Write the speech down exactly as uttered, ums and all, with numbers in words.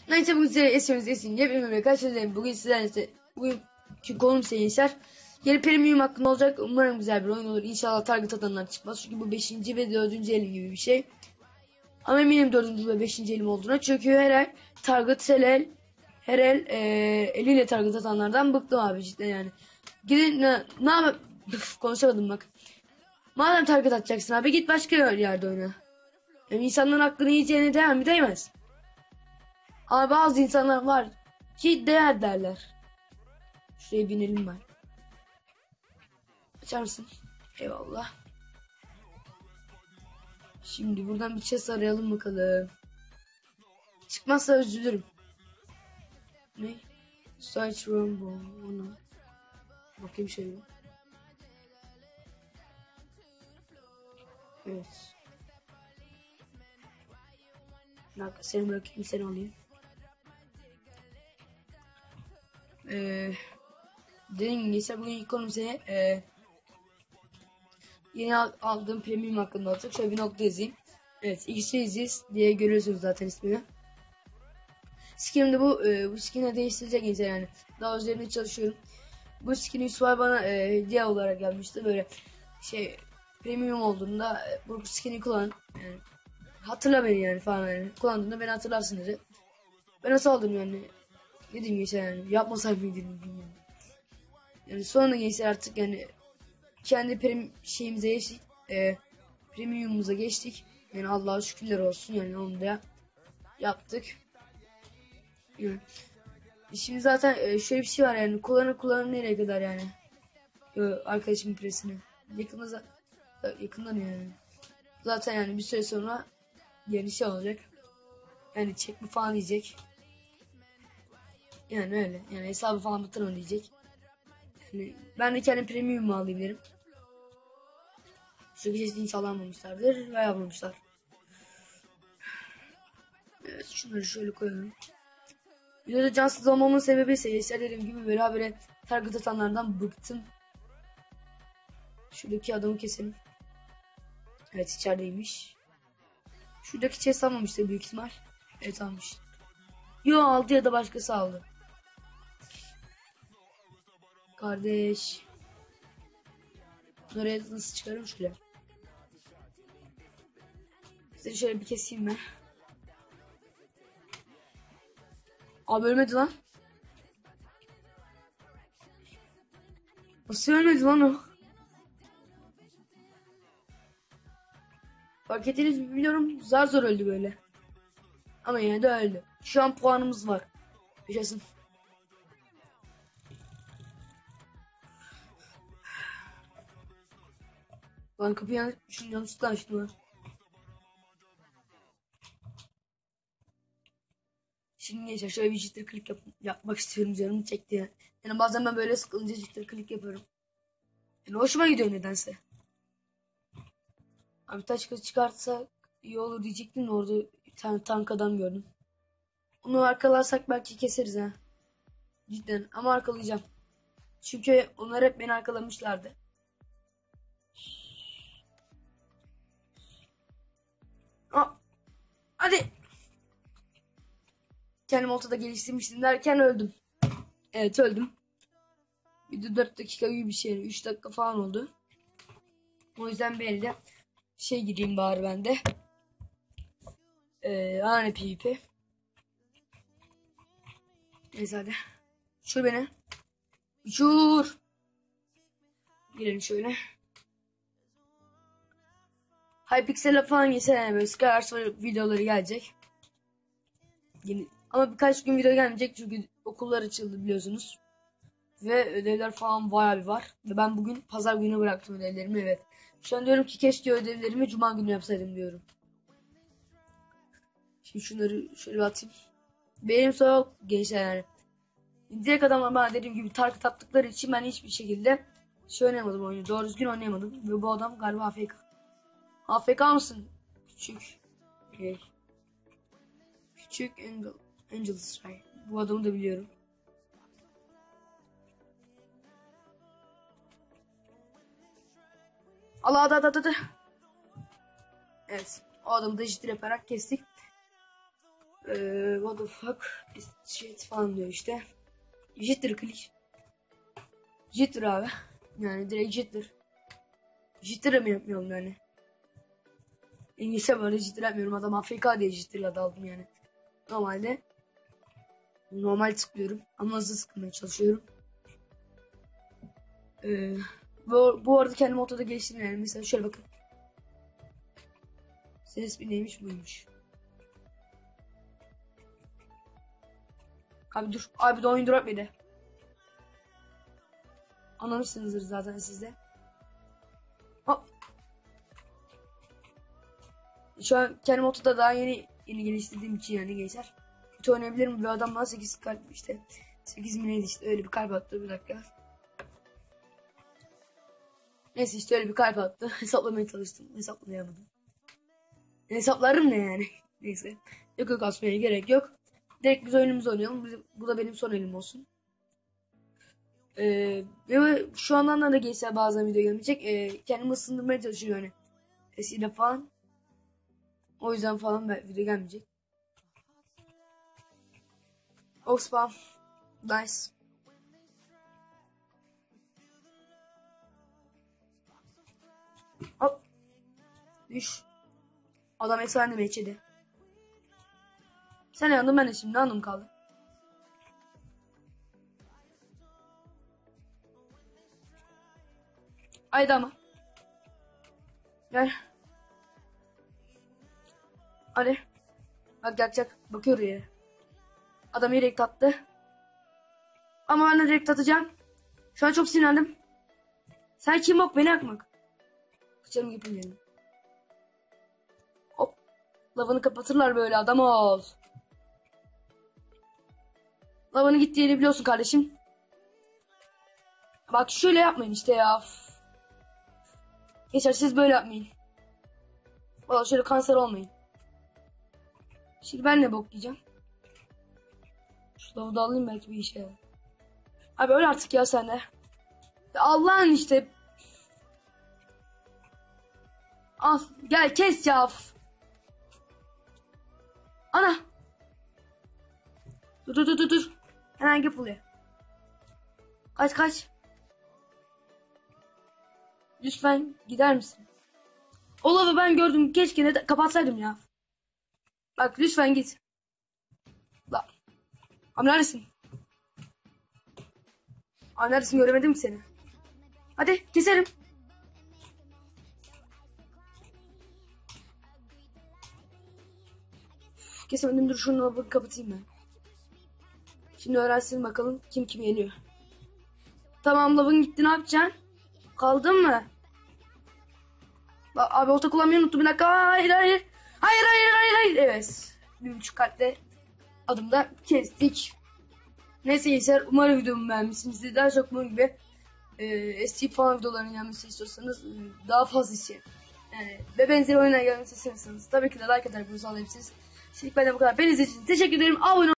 Neyse bugün size esimiz esin. Hepinize karşınızdayım. Bugün sizlerle bugünkü konum ise gençler. Yeni premium hakkında olacak. Umarım güzel bir oyun olur. İnşallah target atanlar çıkmaz. Çünkü bu beşinci ve dördüncü elim gibi bir şey. Ama eminim dördüncü ve beşinci elim olduğuna. Çünkü her el target her el her el e, eliyle target atanlardan bıktım abi cidden yani. Gidin ne, ne yap konuşamadım bak. Madem target atacaksın abi git başka yerde oyna. Yani insanların hakkını yiyeceğine değer mi? Değmez. Ama bazı insanlar var ki değer derler. Şuraya binelim ben. Açar mısın? Eyvallah. Şimdi buradan bir chest arayalım bakalım. Çıkmazsa üzülürüm. Ne? Search room bu. Ona. Bakayım şöyle. Evet. Bak seni bırakayım seni alayım. Ee, dediğim gibi ise bugün ilk konum seni e, yeni aldığım premium hakkında olacak. Şöyle bir nokta yazayım. Evet, X'siz diye görüyorsunuz zaten ismini. Skin'de bu e, bu skin'e değiştirecek insan yani. Daha üzerinde çalışıyorum. Bu skin Yusuf'a bana e, hediye olarak gelmişti. Böyle şey premium olduğunda e, bu skin'i kullan. Yani, hatırla beni yani falan yani. Kullandığında beni hatırlarsın dedi. Ben nasıl aldım yani? Ne diyeyim geçen yani. Yapmasam mıydım bilmiyorum. Yani sonra geçti artık yani kendi prim şeyimize geçtik. E, premiumumuza geçtik. Yani Allah'a şükürler olsun yani onu da yaptık. Yani, şimdi zaten e, şöyle bir şey var yani kullanır kullanır nereye kadar yani. E, arkadaşımın presini. Yakında za- yakından yani. Zaten yani bir süre sonra yeni şey olacak. Yani çekme falan diyecek. Yani öyle. Yani hesabı falan batırma diyecek. Yani ben de kendi premium'u alayım derim. Şu gecesi inşallah almamışlardır ve yapmamışlar. Evet şunları şöyle koyalım. Videoda cansız olmamın sebebi ise gençler dediğim gibi böyle habire target atanlardan bıktım. Şuradaki adamı keselim. Evet içerideymiş. Şuradaki chest almamıştı büyük ihtimal. Evet almış. Yo aldı ya da başkası aldı. Kardeş. Bunları nasıl çıkarım şöyle. Seni şöyle bir keseyim ben. Abi ölmedi lan. Nasıl ölmedi lan o? Fark ettiniz mi bilmiyorum. Zar zor öldü böyle. Ama yine de öldü. Şu an puanımız var. Yaşasın. Lan kapıyı yanlış, şunu yanlışlıkla açtım ha. Şimdi gençler şöyle bir jitter click yap yapmak istiyorum canım çekti ya. Yani bazen ben böyle sıkılınca jitter click yapıyorum. Yani hoşuma gidiyor nedense. Abi taş kılıç çıkartsa iyi olur diyecektim de orada bir tane tank adam gördüm. Onu arkalarsak belki keseriz ha. Cidden ama arkalayacağım. Çünkü onlar hep beni arkalamışlardı. Aa, hadi. Kendimi ortada geliştirmiştim derken öldüm. Evet öldüm. Bir de dört dakika gibi bir şey. üç dakika falan oldu. O yüzden bir elde şey gireyim bari ben de. Ee, hani PvP. Neyse hadi. Uçur beni. Uçur. Girelim şöyle. Hypixel'e falan geçen böyle Skywars videoları gelecek. Yeni. Ama birkaç gün video gelmeyecek çünkü okullar açıldı biliyorsunuz. Ve ödevler falan bayağı bir var. Ve ben bugün pazar günü bıraktım ödevlerimi evet. Şu an diyorum ki keşke ödevlerimi cuma günü yapsaydım diyorum. Şimdi şunları şöyle atayım. Benim soğuk gençler yani. Direkt adamlar bana dediğim gibi target attıkları için ben hiçbir şekilde şey oynayamadım oyunu. Doğru düzgün oynayamadım. Ve bu adam galiba A F K. A F K mısın? Küçük. Okay. Küçük Angel. Angel Stray. Bu adamı da biliyorum. Allah Allah Allah Allah. Evet. O adamı da ciddi yaparak kestik. Ee, what the fuck shit falan diyor işte. Jitter click. Jitter abi. Yani direkt jitter. Jitter mi yapmıyorum yani. İngilizce böyle jitter yapmıyorum. Adam Afrika diye jitter'la daldım yani. Normalde normal tıklıyorum ama hızlı sıkmaya çalışıyorum. Ee, bu, bu arada kendimi otoda geliştirdim yani. Mesela şöyle bakın. Ses bir neymiş buymuş. Abi dur. Abi de oyun drop yedi. Anlamışsınızdır zaten sizde. Hop. Şu an kendimi otoda daha yeni yeni geliştirdiğim için yani gençler. Kötü oynayabilirim. Bir adam bana sekiz kalp işte. sekiz mi neydi işte öyle bir kalp attı bir dakika. Neyse işte öyle bir kalp attı. Hesaplamaya çalıştım. Hesaplayamadım. Hesaplarım ne yani? Neyse. Yok yok asmaya gerek yok. Direkt biz oyunumuzu oynayalım. Bu da benim son elim olsun. Ee, ve şu andan da gençler bazen video gelmeyecek. Ee, kendimi ısındırmaya çalışıyorum yani. Eskiden falan. O yüzden falan video gelmeyecek. Oxfam. Nice. Hop. Düş. Adam efsane meçhedi. Sen yandın ben de şimdi anım kaldı. Haydi ama. Gel. Hadi. Bak yakacak. Bakıyor ya. Adam direkt attı. Ama ben de direkt atacağım. Şu an çok sinirlendim. Sen kim bak beni yakmak. Kıçarım gibi yedim. Hop. Lavını kapatırlar böyle adam ol. Lavını gittiği yeri biliyorsun kardeşim. Bak şöyle yapmayın işte ya. Geçer siz böyle yapmayın. Valla şöyle kanser olmayın. Şimdi ben ne bok diyeceğim. Şu lavu da alayım belki bir işe yarar. Abi öyle artık ya sen de. Allah'ın işte. Al gel kes ya. Ana. Dur dur dur dur dur. Hemen gel buraya. Kaç kaç. Lütfen gider misin? O lavı ben gördüm. Keşke ne kapatsaydım ya. Bak lütfen git. Bak. Abi neredesin? Abi neredesin göremedim ki seni. Hadi keselim. Kesemedim dur şunu lavı kapatayım ben. Şimdi öğrensin bakalım kim kim yeniyor. Tamam lavın gitti ne yapacaksın? Kaldın mı? Bak, abi orta kullanmayı unuttum bir dakika. Hayır hayır. Hayır hayır hayır hayır. Evet. Bir buçuk kalple adımda kestik. Neyse gençler umarım videomu beğenmişsinizdir. Daha çok bunun gibi e, eski falan videoların gelmesini istiyorsanız e, daha fazla için yani ve benzeri oyunlar gelmesini istiyorsanız tabii ki de like eder bunu sağlayabilirsiniz. Şimdi ben de bu kadar. Beni izlediğiniz için teşekkür ederim. Abone